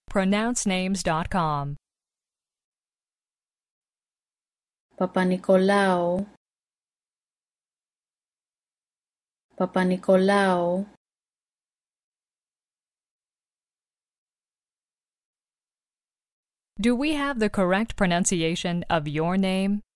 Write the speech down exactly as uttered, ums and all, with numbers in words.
pronounce names dot com. Papanikolaou, Papanikolaou. Do we have the correct pronunciation of your name?